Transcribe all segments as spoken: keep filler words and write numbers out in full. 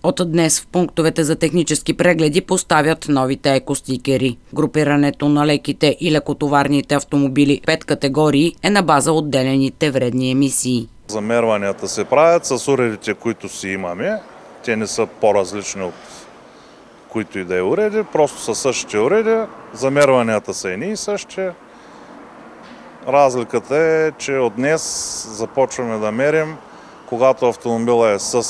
От днес в пунктовете за технически прегледи поставят новите екостикери. Групирането на леките и лекотоварните автомобили в пет категории е на база отделените вредни емисии. Замерванията се правят с уредите, които си имаме. Те не са по-различни от които и да е уреди, просто са същите уреди. Замерванията са едни и същи. Разликата е, че от днес започваме да мерим, когато автомобила е с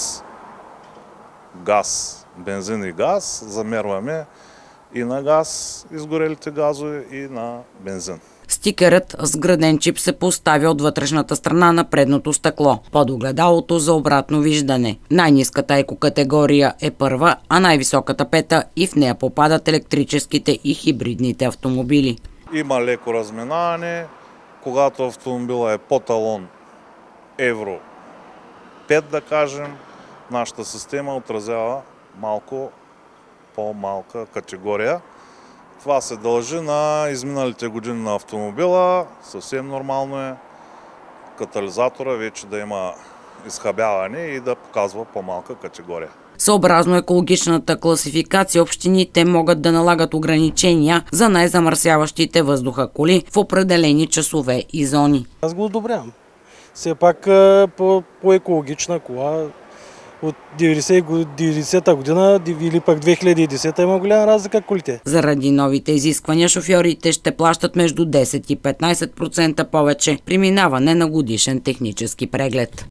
газ, бензин и газ, замерваме и на газ, изгорелите газове, и на бензин. Стикерът с граден чип се поставя от вътрешната страна на предното стъкло, под огледалото за обратно виждане. Най-ниската екокатегория е първа, а най-високата пета, и в нея попадат електрическите и хибридните автомобили. Има леко разминаване, когато автомобила е по талон евро пет, да кажем, нашата система отразява малко по-малка категория. Това се дължи на изминалите години на автомобила. Съвсем нормално е катализатора вече да има изхабяване и да показва по-малка категория. Съобразно екологичната класификация, общините могат да налагат ограничения за най-замърсяващите въздуха коли в определени часове и зони. Аз го одобрявам. Все пак по-екологична кола от деветдесета година или пък две хиляди и десета има голяма разлика колите. Заради новите изисквания шофьорите ще плащат между десет и петнайсет процента повече при минаване на годишен технически преглед.